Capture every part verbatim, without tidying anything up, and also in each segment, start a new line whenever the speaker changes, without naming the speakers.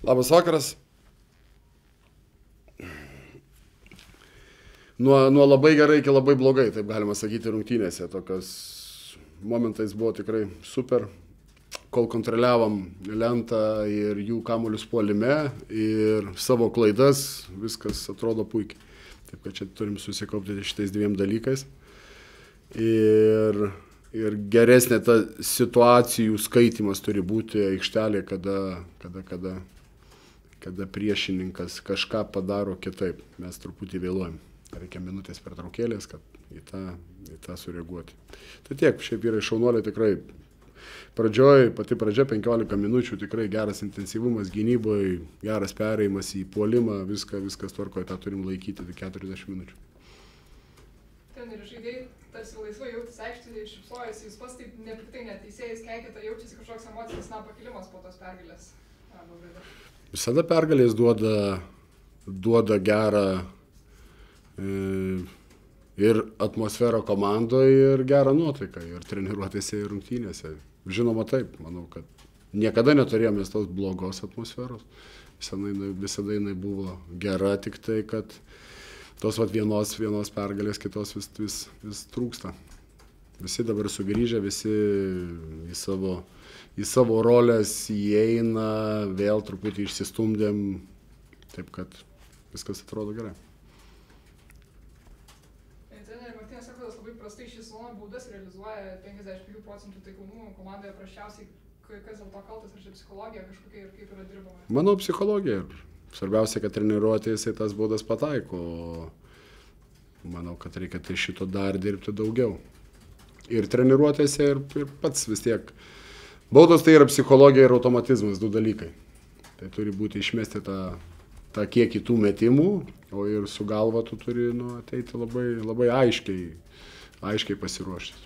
Labas vakaras. Nuo, nuo labai gerai iki labai blogai, taip galima sakyti, rungtynėse. Tokios momentais buvo tikrai super, kol kontroliavom lentą ir jų kamuolius puolime ir savo klaidas, viskas atrodo puikiai. Taip kad čia turim susikaupti šitais dviem dalykais. Ir, ir geresnė ta situacijų skaitimas turi būti aikštelė, kada, kada, kada, kada priešininkas kažką padaro kitaip. Mes truputį vėluojam. Reikia minutės pertraukėlės, kad į tą, į tą sureaguoti. Tai tiek, šiaip yra šaunuoliai tikrai. Pradžioj, pati pradžia penkiolika minučių, tikrai geras intensyvumas gynyboje, geras perėjimas į puolimą, viską, viskas tvarkoje, tą turim laikyti keturiasdešimt minučių.
Treneri, žaidėjai tarsi laisvai jautis aikštėje, šypsojasi, jūs pas taip nepiktai neteisėjais keikėte, jaučiasi kažkoks emocinis na pakilimas po tos pergalės.
Visada pergalės duoda, duoda gerą e, ir atmosferą komandoje, ir gerą nuotaiką, ir treniruotėse, ir rungtynėse. Žinoma taip, manau, kad niekada neturėjome tos blogos atmosferos. Visada, visada jinai buvo gera, tik tai, kad tos vat, vienos, vienos pergalės, kitos vis, vis, vis trūksta. Visi dabar sugrįžę, visi į savo, į savo rolės įeina, vėl truputį išsistumdėm, taip kad viskas atrodo gerai.
Labai prastai šį sezoną baudas realizuoja penkiasdešimt penkių procentų taiklumų komandoje praščiausiai. Kas dėl to kaltas, ar čia psichologija kažkokia ir kaip yra dirbama?
Manau, psichologija. Svarbiausia, kad treniruotėse tas baudas pataiko. Manau, kad reikia tai šito dar dirbti daugiau. Ir treniruotėse, ir, ir pats vis tiek. Baudos tai yra psichologija ir automatizmas, du dalykai. Tai turi būti išmesti tą, tą kiekį tų metimų, o ir su galva tu turi nu, ateiti labai, labai aiškiai. aiškiai pasiruošęs.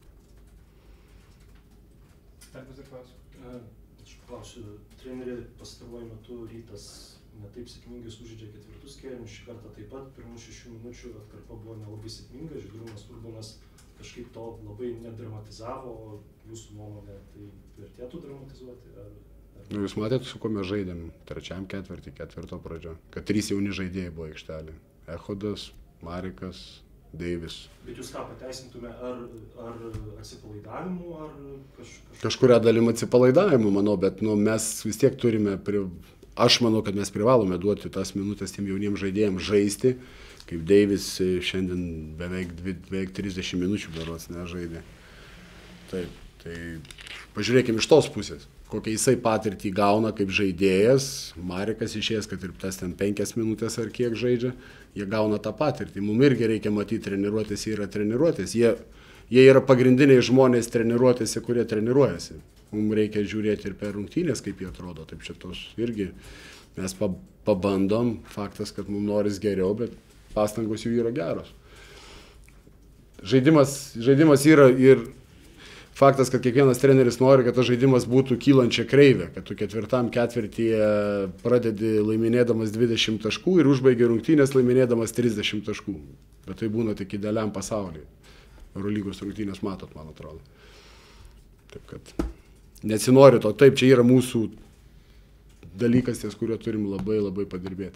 Dar pasiklausiu. Aš paklausiu, treneri pastaruoju metu Rytas netaip sėkmingai sužaidžia ketvirtus kėlinius, šį kartą taip pat, pirmų šešių minučių atkarpa buvo nelabai sėkminga, Žydrūnas Urbonas kažkaip to labai nedramatizavo, o jūsų nuomonė tai vertėtų dramatizuoti? Ar, ar...
Nu, jūs matėte, su kuo mes žaidėm trečiam ketvirtį, ketvirto pradžio, kad trys jauni žaidėjai buvo aikštelė. Echodas, Marikas, Deivis.
Bet jūs ką pateisintume, ar, ar atsipalaidavimu, ar kaž, kaž...
kažkuria dalim atsipalaidavimu, manau, bet nu, mes vis tiek turime, pri... aš manau, kad mes privalome duoti tas minutės tiem jauniems žaidėjams žaisti, kaip Deivis šiandien beveik, beveik trisdešimt minučių berods nežaidė. Taip, tai pažiūrėkime iš tos pusės, kokią jisai patirtį gauna kaip žaidėjas, Marikas išėjęs, kad ir tas ten penkias minutės ar kiek žaidžia, jie gauna tą patirtį. Mums irgi reikia matyti treniruotės, jie yra treniruotės, jie, jie yra pagrindiniai žmonės treniruotėse, kurie treniruojasi. Mums reikia žiūrėti ir per rungtynės, kaip jie atrodo, taip šitos irgi mes pabandom, faktas, kad mums noris geriau, bet pastangos jų yra geros. Žaidimas, žaidimas yra ir faktas, kad kiekvienas treneris nori, kad tas žaidimas būtų kylančia kreivė, kad tu ketvirtam ketvirtyje pradedi laiminėdamas dvidešimt taškų ir užbaigi rungtynės laiminėdamas trisdešimt taškų. Bet tai būna tik idealiam pasaulyje. Eurolygos rungtynės matot, man atrodo. Taip kad nesinori to. Taip, čia yra mūsų dalykas, ties kurio turim labai labai padirbėti.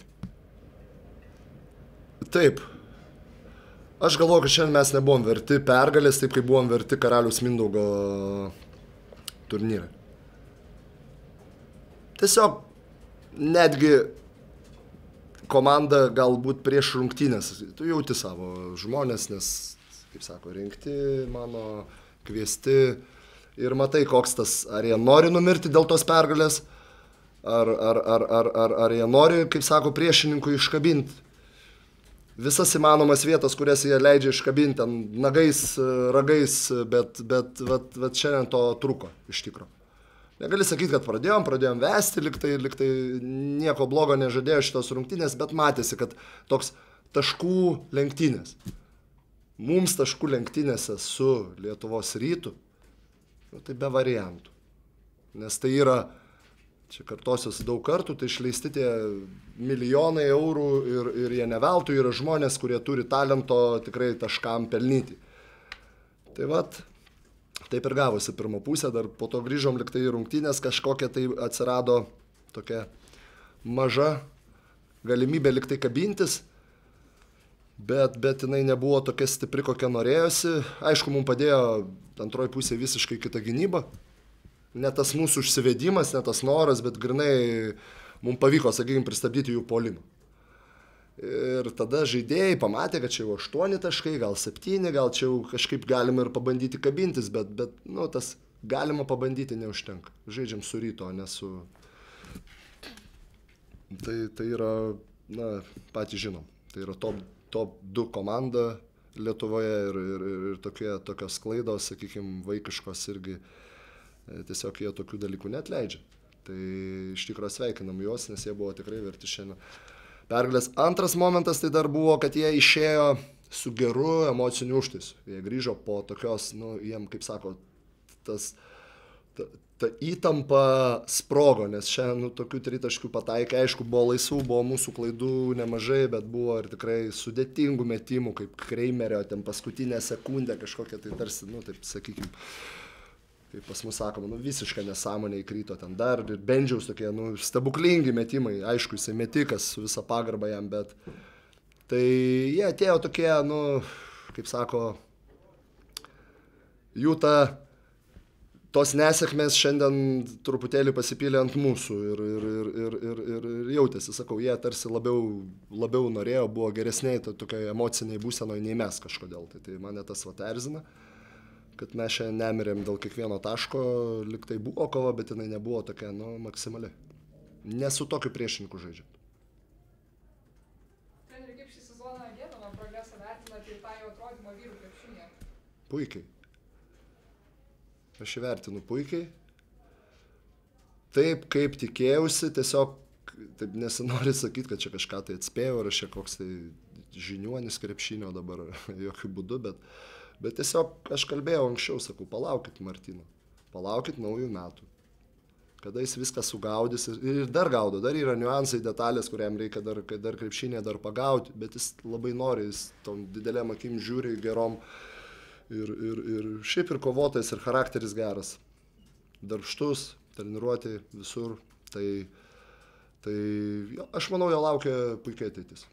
Taip. Aš galvoju, kad šiandien mes nebuvom verti pergalės, taip kaip buvom verti Karaliaus Mindaugo turnyrą. Tiesiog netgi komanda galbūt prieš rungtynės, tu jauti savo žmonės, nes, kaip sako, rinkti mano, kviesti ir matai, koks tas, ar jie nori numirti dėl tos pergalės, ar, ar, ar, ar, ar, ar jie nori, kaip sako, priešininkui iškabinti. Visas įmanomas vietas, kurias jie leidžia iškabinti, nagais, ragais, bet, bet vat, vat šiandien to truko iš tikro. Negali sakyti, kad pradėjom, pradėjom vesti, liktai, liktai nieko blogo nežadėjo šitos rungtynės, bet matėsi, kad toks taškų lenktynės. Mums taškų lenktynėse su Lietuvos Rytu, nu, tai be variantų. Nes tai yra, čia kartosios daug kartų, tai išleisti tie milijonai eurų ir, ir jie neveltui yra žmonės, kurie turi talento tikrai taškam pelnyti. Tai vat, taip ir gavosi pirmą pusę, dar po to grįžom liktai į rungtynės, kažkokia tai atsirado tokia maža galimybė liktai kabintis, bet, bet jinai nebuvo tokia stipri, kokia norėjosi. Aišku, mums padėjo antroji pusė visiškai kita gynyba. Ne tas mūsų užsivedimas, ne tas noras, bet grinai mums pavyko, sakykime, pristabdyti jų puolimą. Ir tada žaidėjai pamatė, kad čia jau aštuoni taškai, gal septyni, gal čia jau kažkaip galima ir pabandyti kabintis, bet, bet nu, tas galima pabandyti neužtenka. Žaidžiam su Ryto, o ne su... Tai, tai yra, na, patys žinom, tai yra top, top du komanda Lietuvoje ir, ir, ir, ir tokie, tokios klaidos, sakykime, vaikiškos irgi, tiesiog jie tokių dalykų neatleidžia. Tai iš tikrųjų sveikinam juos, nes jie buvo tikrai verti šiandien pergalės. Antras momentas tai dar buvo, kad jie išėjo su geru emociniu užtaisu. Jie grįžo po tokios, nu, jiem, kaip sako, tas, ta, ta įtampa sprogo, nes šiandien nu, tokių tritaškių pataikė, aišku, buvo laisvų, buvo mūsų klaidų nemažai, bet buvo ir tikrai sudėtingų metimų, kaip Kreimerio, ten paskutinę sekundę kažkokią, tai tarsi, nu, taip sakykime, kaip pas mus sakoma, nu, visiškai nesąmonė įkrito ten dar ir Bendžiaus tokie, nu, stebuklingi metimai, aišku, jisai metikas su visa pagarba jam, bet tai jie atėjo tokie, nu, kaip sako, jų ta, tos nesėkmės šiandien truputėlį pasipylė ant mūsų ir, ir, ir, ir, ir, ir, ir jautėsi, sakau, jie tarsi labiau, labiau norėjo, buvo geresniai, to, tokiai emociniai būsenoje nei mes kažkodėl, tai, tai mane tas vat erzina. Kad mes šiandien nemirėm dėl kiekvieno taško, lyg tai buvo kova, bet jinai nebuvo tokia, nu, maksimali. Nesu tokiu priešininku žaidžiant.
Treneri, kaip šį sezoną Gėdono progresą vertinate ir tą jo atrodymą vyrų krepšinėje?
Puikiai. Aš įvertinu puikiai. Taip, kaip tikėjausi, tiesiog taip nesinori sakyti, kad čia kažką tai atspėjau, ar aš čia koks tai žiniuonis krepšinio dabar, jokių būdų, bet... Bet tiesiog aš kalbėjau anksčiau, sakau, palaukit Martyno, palaukit naujų metų, kada jis viską sugaudys ir dar gaudo, dar yra niuansai, detalės, kuriam reikia dar, dar krepšinė dar pagauti, bet jis labai nori, jis tom didelėm akim žiūri gerom ir, ir, ir šiaip ir kovotojas ir charakteris geras, darbštus, treniruoti visur, tai, tai jo, aš manau, jo laukia puikiai ateitis.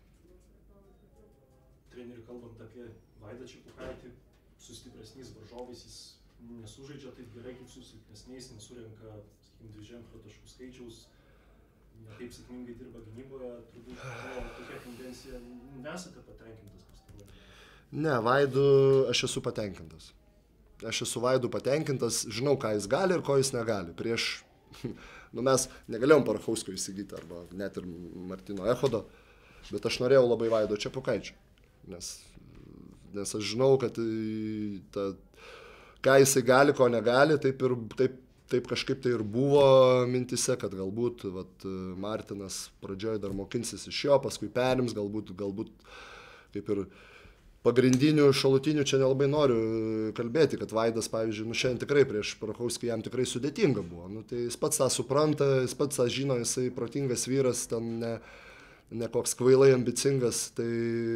Treneri, kalbant apie Vaidą Čipukaitį, su stipresniais varžovais jis nesužaidžia taip gerai kaip su silpnesniais, nesurenka, sakykime, dviženklio taškų skaičiaus, ne taip sėkmingai dirba gynyboje, turbūt buvo tokia tendencija, nesate patenkintas pastaruoju?
Ne, Vaidu aš esu patenkintas. Aš esu Vaidu patenkintas, žinau, ką jis gali ir ko jis negali. Prieš, nu mes negalėjom Parachausko įsigyti arba net ir Martino Echodo, bet aš norėjau labai Vaido Čepukaičio, nes nes aš žinau, kad ta, ką jisai gali, ko negali, taip, ir, taip, taip kažkaip tai ir buvo mintise, kad galbūt vat, Martinas pradžioje dar mokinsis iš jo, paskui perims, galbūt, galbūt kaip ir pagrindinių šalutinių čia nelabai noriu kalbėti, kad Vaidas, pavyzdžiui, nu šiandien tikrai prieš Parachauskį jam tikrai sudėtinga buvo, nu, tai jis pats tą supranta, jis pats tą žino, jisai protingas vyras, ten ne... ne koks kvailai ambicingas, tai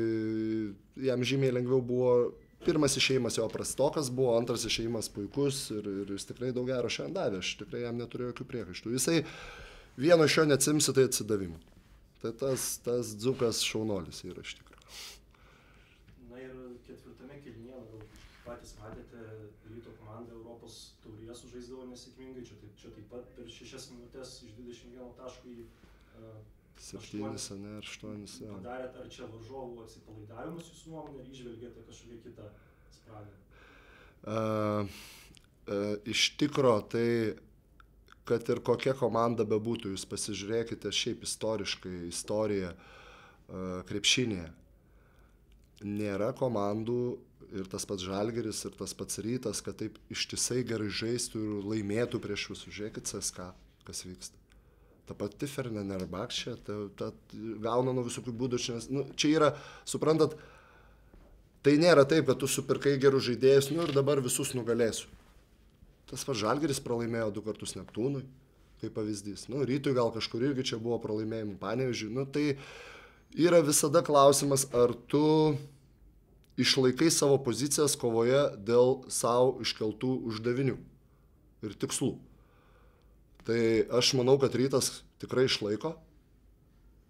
jam žymiai lengviau buvo, pirmas išėjimas jo prastokas buvo, antras išėjimas puikus ir, ir jis tikrai daug gero šiandien davė, aš tikrai jam neturiu jokių priekaištų. Jisai vieno iš jo neatsimsi, tai atsidavimų. Tai tas, tas dzūkas šaunuolis yra iš tikrųjų.
Na ir ketvirtame kėlinyje, gal patys matėte, Ryto komanda Europos taurėje sužaisdavo nesėkmingai, čia taip, čia taip pat per šešias minutės iš dvidešimt vieno taško į uh,
Septynis, ne, ar aštuonis.
Padarėt, ar čia varžovų atsipalaidavimus jūsų nuomonė, ar įžvelgėte kažkokią kitą spragą?
Uh, uh, iš tikro, tai, kad ir kokia komanda bebūtų, jūs pasižiūrėkite šiaip istoriškai, istoriją uh, krepšinėje. Nėra komandų ir tas pats Žalgiris, ir tas pats Rytas, kad taip ištisai gerai žaistų ir laimėtų prieš visus. Žiūrėkit C S K A, kas vyksta. Ta pati Fenerbahčė, ta, ta gauna nuo visokių būdų, čia, nu, čia yra, suprantat, tai nėra taip, kad tu supirkai gerų žaidėjus, nu ir dabar visus nugalėsiu. Tas pats Žalgiris pralaimėjo du kartus Neptūnui, kaip pavyzdys. Nu, Rytui gal kažkur irgi čia buvo pralaimėjimų Panevėžiui. Nu, tai yra visada klausimas, ar tu išlaikai savo pozicijas kovoje dėl savo iškeltų uždavinių ir tikslų. Tai aš manau, kad Rytas tikrai išlaiko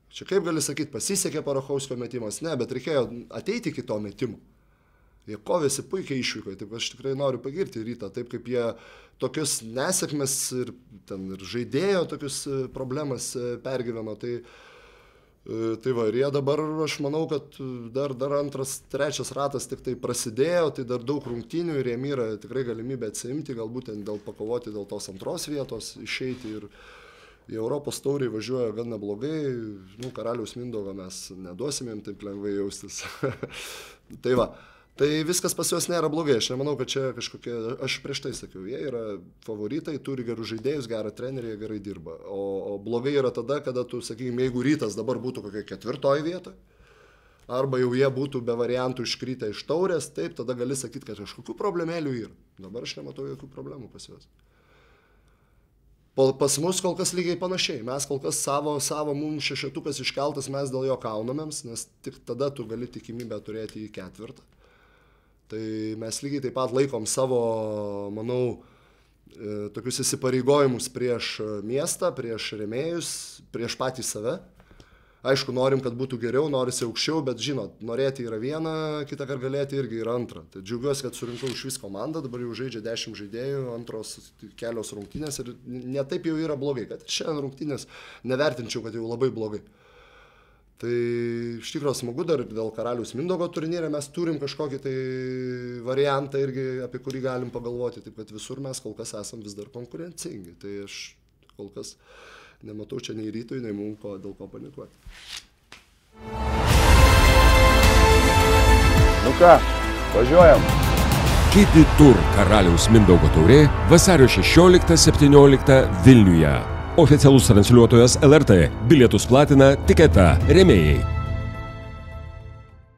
Čia kaip gali sakyti, pasisekė Parachauskio metimas, ne, bet reikėjo ateiti iki to metimo. Jie kovėsi puikiai išvyko, taip aš tikrai noriu pagirti Rytą, taip kaip jie tokius nesėkmes ir, ten, ir žaidėjo tokius problemas pergyveno, tai, tai va, ir jie dabar, aš manau, kad dar, dar antras, trečias ratas tik tai prasidėjo, tai dar daug rungtynių ir jiem yra tikrai galimybė atsiimti, galbūt ten dėl pakovoti dėl tos antros vietos, išeiti ir į Europos taurį važiuoja gan neblogai, nu, Karaliaus Mindaugo mes neduosime jam taip lengvai jaustis. Tai va. Tai viskas pas juos nėra blogai, aš nemanau, kad čia kažkokie, aš prieš tai sakiau, jie yra favoritai, turi gerus žaidėjus, gerą trenerį, jie gerai dirba. O, o blogai yra tada, kada tu, sakykime, jeigu Rytas dabar būtų kokia ketvirtoji vieta, arba jau jie būtų be variantų iškrytę iš taurės, taip, tada gali sakyti, kad kažkokių problemėlių yra. Dabar aš nematau jokių problemų pas juos. Pas mus kol kas lygiai panašiai, mes kol kas savo, savo mums šešetukas iškeltas, mes dėl jo kaunamėms, nes tik tada tu gali tikimybę turėti į ketvirtą. Tai mes lygiai taip pat laikom savo, manau, tokius įsipareigojimus prieš miestą, prieš rėmėjus, prieš patį save. Aišku, norim, kad būtų geriau, norisi aukščiau, bet žinot, norėti yra viena, kitą kartą galėti irgi yra antra. Tai džiaugiuosi, kad surinkau iš vis komandą, dabar jau žaidžia dešimt žaidėjų, antros kelios rungtynės ir netaip jau yra blogai, kad šiandien rungtynės nevertinčiau, kad jau labai blogai. Tai iš tikrųjų smagu dar dėl Karaliaus Mindaugo turnyrė mes turim kažkokį tai variantą irgi, apie kurį galim pagalvoti, taip kad visur mes kol kas esam vis dar konkurencingi. Tai aš kol kas nematau čia nei Rytui, nei mums ko, dėl ko panikuoti.
Nu ką, važiuojam.
Kidi Tour Karaliaus Mindaugo taurė vasario šešioliktą septynioliktą Vilniuje. Oficialus transliuotojas L R T. Bilietus platina Tiketa. Rėmėjai.